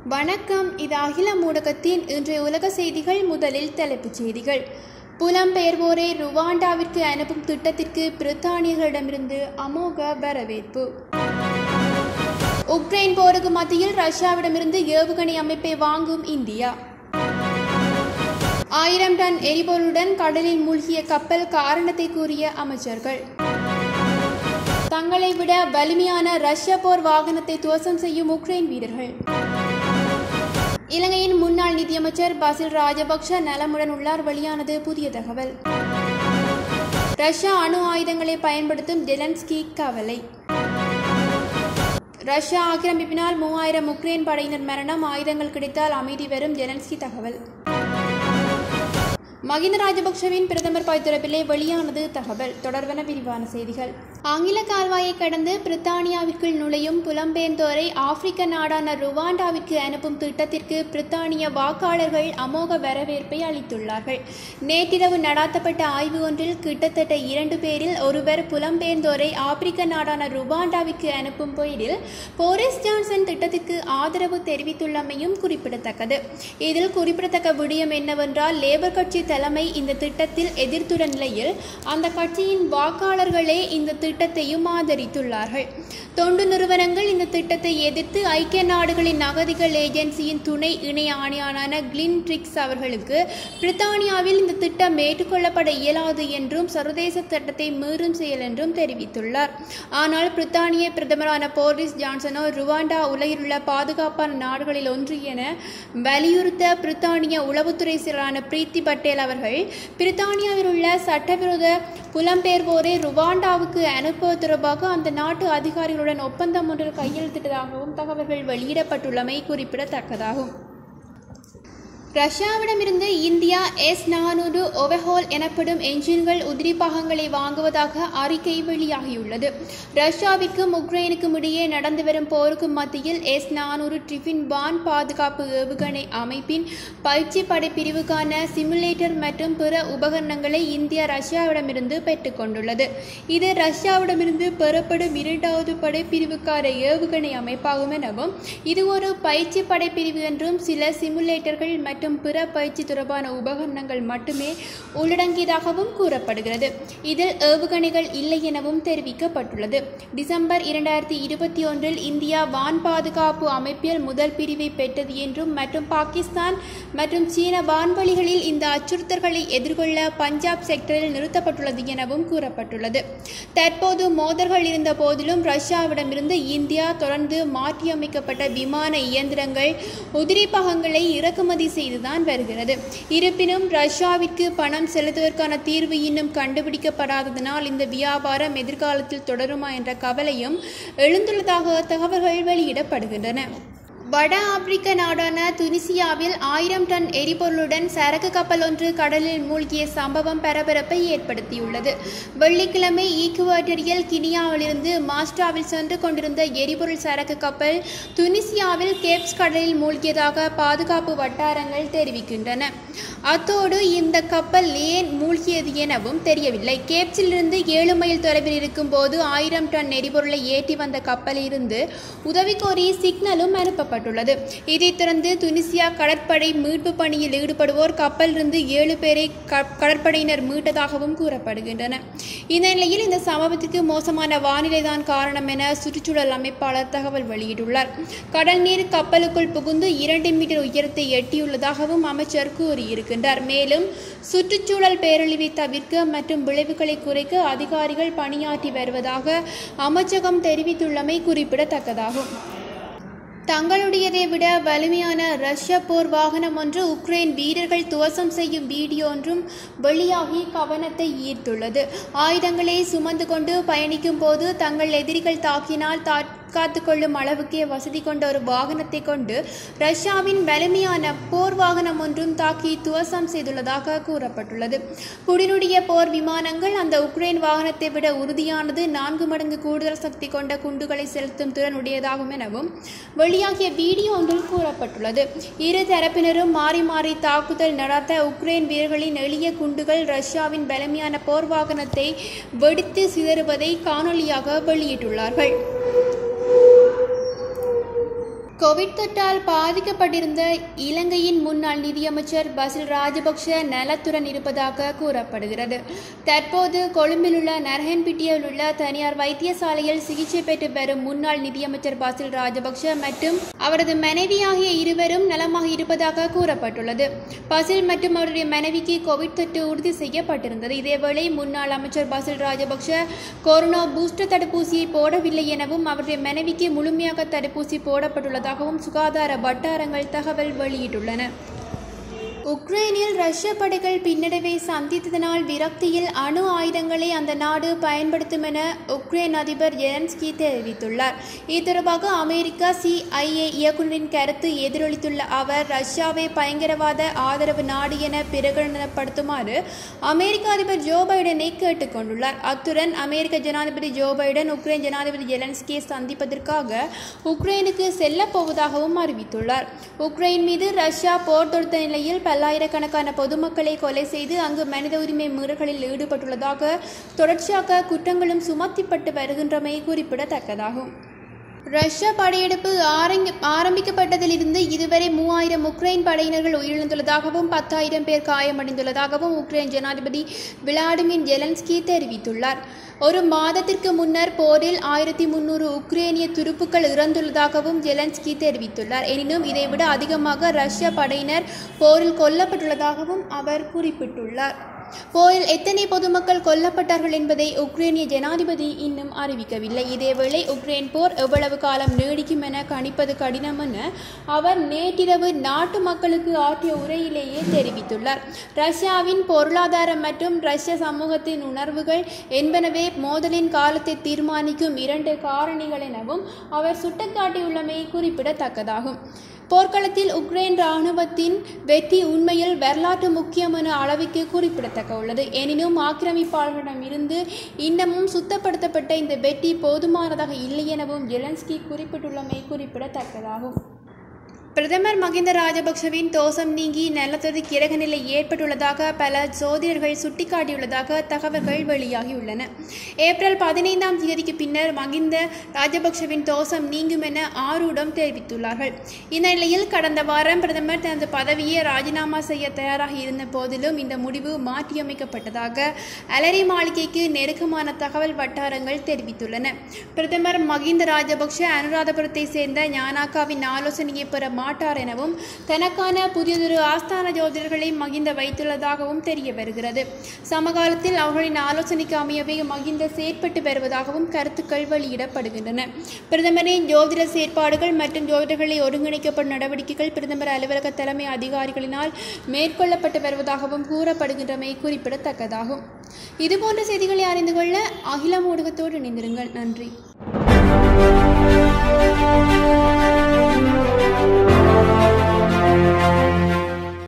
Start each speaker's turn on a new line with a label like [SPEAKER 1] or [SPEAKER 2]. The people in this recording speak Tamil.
[SPEAKER 1] வணக்கம். இது அகிலம் ஊடகத்தின் இன்றைய உலக செய்திகள். முதலில் தலைப்புச் செய்திகள். புலம்பெயர்வோரை ருவாண்டாவிற்கு அனுப்பும் திட்டத்திற்கு பிரித்தானியர்களிடமிருந்து அமோக வரவேற்பு. உக்ரைன் போருக்கு மத்தியில் ரஷ்யாவிடமிருந்து ஏவுகணை அமைப்பை வாங்கும் இந்தியா. 1000 டன் எரிபொருளுடன் கடலில் மூழ்கிய கப்பல் காரணத்தை கூறிய அமைச்சர்கள். தங்களை விட வலிமையான ரஷ்ய போர் வாகனத்தை துவசம் செய்யும் உக்ரைன் வீரர்கள். இலங்கையின் முன்னாள் நிதியமைச்சர் பசில் ராஜபக்ஷ நலமுடன் உள்ளார். வெளியானது புதிய தகவல். ரஷ்யா அணு ஆயுதங்களை பயன்படுத்தும் ஜெலன்ஸ்கி கவலை. ரஷ்யா ஆக்கிரமிப்பினால் 3000 உக்ரைன் படையினர் மரணம். ஆயுதங்கள் கிடைத்தால் அமைதி வரும். ஜெலன்ஸ்கி தகவல். மகிந்த ராஜபக்ஷவின் பிரதமர் பதவியிலே வெளியானது தகவல். தொடர்பான விரிவான செய்திகள். ஆங்கில கால்வாயை கடந்து பிரித்தானியாவிற்குள் நுழையும் புலம்பெயர்ந்தோரை ஆப்பிரிக்க நாடான ருவாண்டாவிற்கு அனுப்பும் திட்டத்திற்கு பிரித்தானிய வாக்காளர்கள் அமோக வரவேற்பை அளித்துள்ளார்கள். நேற்றிரவு நடாத்தப்பட்ட ஆய்வு ஒன்றில் கிட்டத்தட்ட 2 பேரில் ஒருவர் புலம்பெயர்ந்தோரை ஆப்பிரிக்க நாடான ருவாண்டாவிற்கு அனுப்பும் போரில் போரிஸ் ஜான்சன் திட்டத்திற்கு ஆதரவு தெரிவித்துள்ளமையும் குறிப்பிடத்தக்கது. இதில் குறிப்பிடத்தக்க விடயம் என்னவென்றால், லேபர் கட்சி தலைமை இந்த திட்டத்தில் எதிர்த்துள்ள நிலையில் அந்த கட்சியின் வாக்காளர்களே இந்த திட்டத்தையும் ஆதரித்துள்ளார்கள். தொண்டு நிறுவனங்கள் இந்த திட்டத்தை எதிர்த்து ஐக்கிய நாடுகளின் அகதிகள் ஏஜென்சியின் துணை இணை ஆணையாளரான கிளின் ட்ரிக்ஸ் அவர்களுக்கு பிரித்தானியாவில் இந்த திட்டம் ஏற்றுக்கொள்ளப்பட இயலாது என்றும் சர்வதேச சட்டத்தை மீறும் செயல் என்றும் தெரிவித்துள்ளார். ஆனால் பிரித்தானிய பிரதமரான போரிஸ் ஜான்சனோ ருவாண்டா உலகில் உள்ள பாதுகாப்பான நாடுகளில் ஒன்று என வலியுறுத்த பிரித்தானிய உளவுத்துறை செயலரான பிரீத்தி பட்டேல் அவர்கள் பிரித்தானியாவில் உள்ள சட்டவிரோத புலம்பெயர்வோரை ருவாண்டாவுக்கு அனுப்புவது தொடர்பாக அந்த நாட்டு அதிகாரிகளுடன் ஒப்பந்தம் ஒன்றில் கையெழுத்திட்டதாகவும் தகவல்கள் வெளியிடப்பட்டுள்ளமை குறிப்பிடத்தக்கதாகும். ரஷ்யாவிடமிருந்து இந்தியா S-400 ஓவர்ஹால் எனப்படும் என்ஜின்கள் உதிரி பாகங்களை வாங்குவதாக அறிக்கை வெளியாகியுள்ளது. ரஷ்யாவிற்கும் உக்ரைனுக்கும் இடையே நடந்து வரும் போருக்கு மத்தியில் S-400 ட்ரிஃபின் வான் பாதுகாப்பு ஏவுகணை அமைப்பின் பயிற்சி படை பிரிவுக்கான சிமுலேட்டர் மற்றும் பிற உபகரணங்களை இந்தியா ரஷ்யாவிடமிருந்து பெற்றுக் கொண்டுள்ளது. இது ரஷ்யாவிடமிருந்து பெறப்படும் 2வது படைப்பிரிவுக்கான ஏவுகணை அமைப்பாகும் எனவும், இது ஒரு பயிற்சி படைப்பிரிவு என்றும் சில சிமுலேட்டர்கள் மற்றும் பிற பயிற்சி தொடர்பான உபகரணங்கள் மட்டுமே உள்ளடங்கியதாகவும் கூறப்படுகிறது. இதில் ஏவுகணைகள் இல்லை எனவும் தெரிவிக்கப்பட்டுள்ளது. டிசம்பர் 2021 இந்தியா வான் பாதுகாப்பு அமைப்பில் முதல் பிரிவை பெற்றது என்றும் மற்றும் பாகிஸ்தான் மற்றும் சீன வான்வழிகளில் இந்த அச்சுறுத்தல்களை எதிர்கொள்ள பஞ்சாப் செக்டரில் நிறுத்தப்பட்டுள்ளது எனவும் கூறப்பட்டுள்ளது. தற்போது மோதல்கள் இருந்த போதிலும் ரஷ்யாவிடமிருந்து இந்தியா தொடர்ந்து மாற்றியமைக்கப்பட்ட விமான இயந்திரங்கள் உதிரி பாகங்களை இறக்குமதி செய்துதான் வருகிறது. இருப்பினும் ரஷ்யாவிற்கு பணம் செலுத்துவதற்கான தீர்வு இன்னும் கண்டுபிடிக்கப்படாததனால் இந்த வியாபாரம் எதிர்காலத்தில் தொடருமா என்ற கவலையும் எழுந்துள்ளதாக தகவல்கள் வெளியிடப்படுகின்றன. வட ஆப்பிரிக்க நாடான துனிசியாவில் 1000 டன் எரிபொருளுடன் சரக்கு கப்பல் ஒன்று கடலில் மூழ்கிய சம்பவம் பரபரப்பை ஏற்படுத்தியுள்ளது. வெள்ளிக்கிழமை ஈக்குவட்டோரியல் கினியாவிலிருந்து மாஸ்டாவில் சென்று கொண்டிருந்த எரிபொருள் சரக்கு கப்பல் துனிசியாவில் கேப்ஸ் கடலில் மூழ்கியதாக பாதுகாப்பு வட்டாரங்கள் தெரிவிக்கின்றன. அத்தோடு இந்த கப்பல் ஏன் மூழ்கியது எனவும் தெரியவில்லை. கேப்ஸிலிருந்து 7 மைல் தொலைவில் இருக்கும் போது 1000 டன் எரிபொருளை ஏற்றி வந்த கப்பலில் இருந்து உதவி கோரி சிக்னலும் அனுப்பப்பட்டது. இதைத் தொடர்ந்து துனிசியா கடற்படை மீட்பு பணியில் ஈடுபடுவோர் கப்பலிலிருந்து 7 பேரை கடற்படையினர் மீட்டதாகவும் கூறப்படுகின்றன. இந்த நிலையில் இந்த சம்பவத்திற்கு மோசமான வானிலைதான் காரணம் என சுற்றுச்சூழல் அமைப்பாளர் தகவல் வெளியிட்டுள்ளார். கடல் நீர் கப்பலுக்குள் புகுந்து 2 மீட்டர் உயரத்தை எட்டியுள்ளதாகவும் அமைச்சர் கூறியிருக்கின்றார். மேலும் சுற்றுச்சூழல் பேரழிவை தவிர்க்க மற்றும் விளைவுகளை குறைக்க அதிகாரிகள் பணியாற்றி வருவதாக அமைச்சகம் தெரிவித்துள்ளமை குறிப்பிடத்தக்கதாகும். தங்களுடையதை விட வலிமையான ரஷ்ய போர் வாகனம் ஒன்று உக்ரைன் வீரர்கள் துவசம் செய்யும் வீடியோ ஒன்றும் வெளியாகி கவனத்தை ஈர்த்துள்ளது. ஆயுதங்களை சுமந்து கொண்டு பயணிக்கும் போது தங்கள் எதிரிகள் தாக்கினால் காத்துக்கொள்ளும் அளவுக்கே வசதி கொண்ட ஒரு வாகனத்தை கொண்டு ரஷ்யாவின் வலிமையான போர் வாகனம் ஒன்றும் தாக்கி துவசம் செய்துள்ளதாக கூறப்பட்டுள்ளது. புடினுடைய போர் விமானங்கள் அந்த உக்ரைன் வாகனத்தை விட உறுதியானது, 4 மடங்கு கூடுதல் சக்தி கொண்ட குண்டுகளை செலுத்தும் திறன் உடையதாகும் எனவும் வெளியாகிய வீடியோ ஒன்றில் கூறப்பட்டுள்ளது. இரு தரப்பினரும் மாறி மாறி தாக்குதல் நடத்த உக்ரைன் வீரர்களின் எளிய குண்டுகள் ரஷ்யாவின் வலிமையான போர் வாகனத்தை வெடித்து சிதறுவதை காணொலியாக வெளியிட்டுள்ளார்கள். கோவிட் தொற்றால் பாதிக்கப்பட்டிருந்த இலங்கையின் முன்னாள் நிதியமைச்சர் பசில் ராஜபக்ஷ நலத்துடன் இருப்பதாக கூறப்படுகிறது. தற்போது கொழும்பில் உள்ள நரஹன்பிட்டியில் உள்ள தனியார் வைத்தியசாலையில் சிகிச்சை பெற்று வரும் முன்னாள் நிதியமைச்சர் பசில் ராஜபக்ஷ மற்றும் அவரது மனைவி ஆகிய இருவரும் நலமாக இருப்பதாக கூறப்பட்டுள்ளது. பசில் மற்றும் அவருடைய மனைவிக்கு கோவிட் தொற்று உறுதி செய்யப்பட்டிருந்தது. இதேவேளை முன்னாள் அமைச்சர் பசில் ராஜபக்ஷ கொரோனா பூஸ்டர் தடுப்பூசியை போடவில்லை எனவும் அவருடைய மனைவிக்கு முழுமையாக தடுப்பூசி போடப்பட்டுள்ளது சுகாதார வட்டாரங்கள் தகவல் வெளியிட்டுள்ளன. உக்ரைனில் ரஷ்ய படைகள் பின்னடைவை சந்தித்ததனால் விரக்தியில் அணு ஆயுதங்களை அந்த நாடு பயன்படுத்தும் என உக்ரைன் அதிபர் ஜெலன்ஸ்கி தெரிவித்துள்ளார். இது தொடர்பாக அமெரிக்கா CIA இயக்குநரின் கருத்து எதிரொலித்துள்ள அவர் ரஷ்யாவை பயங்கரவாத ஆதரவு நாடு என பிரகடனப்படுத்துமாறு அமெரிக்க அதிபர் ஜோ பைடனை கேட்டுக் கொண்டுள்ளார். அத்துடன் அமெரிக்க ஜனாதிபதி ஜோ பைடன் உக்ரைன் ஜனாதிபதி ஜெலன்ஸ்கியை சந்திப்பதற்காக உக்ரைனுக்கு செல்லப் போவதாகவும் அறிவித்துள்ளார். உக்ரைன் மீது ரஷ்யா போர் தொடுத்த நிலையில் பல்லாயிரக்கணக்கான பொதுமக்களை கொலை செய்து அங்கு மனித உரிமை மீறல்களில் ஈடுபட்டுள்ளதாக தொடர்ச்சியாக குற்றங்களும் சுமத்தப்பட்டு வருகின்றமை குறிப்பிடத்தக்கதாகும். ரஷ்ய படையெடுப்பு ஆரம்பிக்கப்பட்டதிலிருந்து இதுவரை 3000 உக்ரைன் படையினர்கள் உயிரிழந்துள்ளதாகவும் 10,000 பேர் காயமடைந்துள்ளதாகவும் உக்ரைன் ஜனாதிபதி விளாடிமிர் ஜெலன்ஸ்கி தெரிவித்துள்ளார். ஒரு மாதத்திற்கு முன்னர் போரில் 1300 உக்ரைனிய துருப்புக்கள் இறந்துள்ளதாகவும் ஜெலன்ஸ்கி தெரிவித்துள்ளார். எனினும் இதைவிட அதிகமாக ரஷ்ய படையினர் போரில் கொல்லப்பட்டுள்ளதாகவும் அவர் குறிப்பிட்டுள்ளார். போரில் எத்தனை பொதுமக்கள் கொல்லப்பட்டார்கள் என்பதை உக்ரைனிய ஜனாதிபதி இன்னும் அறிவிக்கவில்லை. இதேவேளை உக்ரைன் போர் எவ்வளவு காலம் நீடிக்கும் என கணிப்பது கடினம் என அவர் நேற்றிரவு நாட்டு மக்களுக்கு ஆற்றிய உரையிலேயே தெரிவித்துள்ளார். ரஷ்யாவின் பொருளாதாரம் மற்றும் ரஷ்ய சமூகத்தின் உணர்வுகள் என்பனவே மோதலின் காலத்தை தீர்மானிக்கும் 2 காரணிகள் எனவும் அவர் சுட்டிக்காட்டியுள்ளமை குறிப்பிடத்தக்கதாகும். போர்க்களத்தில் உக்ரைன் இராணுவத்தின் வெற்றி உண்மையில் வரலாற்று முக்கியமான அளவுக்கு குறிப்பிடத்தக்க உள்ளது. எனினும் ஆக்கிரமிப்பாளர்களிடமிருந்து இன்னமும் சுத்தப்படுத்தப்பட்ட இந்த வெற்றி போதுமானதாக இல்லை எனவும் ஜெலன்ஸ்கி குறிப்பிட்டுள்ளமை குறிப்பிடத்தக்கதாகும். பிரதமர் மகிந்த ராஜபக்ஷவின் தோஷம் நீங்கி நல்லதொரு கிரக நிலை ஏற்பட்டுள்ளதாக பல ஜோதிடர்கள் சுட்டிக்காட்டியுள்ளதாக தகவல்கள் வெளியாகியுள்ளன. ஏப்ரல் 15ஆம் தேதிக்கு பின்னர் மகிந்த ராஜபக்ஷவின் தோஷம் நீங்கும் என ஆரூடம் தெரிவித்துள்ளார்கள். இந்த நிலையில் கடந்த வாரம் பிரதமர் தனது பதவியை ராஜினாமா செய்ய தயாராக இருந்த போதிலும் இந்த முடிவு மாற்றியமைக்கப்பட்டதாக அலரி மாளிகைக்கு நெருக்கமான தகவல் வட்டாரங்கள் தெரிவித்துள்ளன. பிரதமர் மகிந்த ராஜபக்ஷ அனுராதபுரத்தை சேர்ந்த ஞானாக்காவின் ஆலோசனையை பெற மாட்டார் எனவும் தனக்கான புதியதொரு ஆஸ்தான ஜோதிடர்களை மகிந்த வைத்துள்ளதாகவும் தெரிய வருகிறது. சமகாலத்தில் அவர்களின் ஆலோசனைக்கு அமையவே மகிந்த செயற்பட்டு வருவதாகவும் கருத்துக்கள் வெளியிடப்படுகின்றன. பிரதமரின் ஜோதிட செயற்பாடுகள் மற்றும் ஜோதிடர்களை ஒருங்கிணைக்கப்படும் நடவடிக்கைகள் பிரதமர் அலுவலக தலைமை அதிகாரிகளினால் மேற்கொள்ளப்பட்டு வருவதாகவும் கூறப்படுகின்றமை குறிப்பிடத்தக்கதாகும். இதுபோன்ற செய்திகளை அறிந்து கொள்ள அகிலம் ஊடகத்தோடு இணைந்திருங்கள். நன்றி.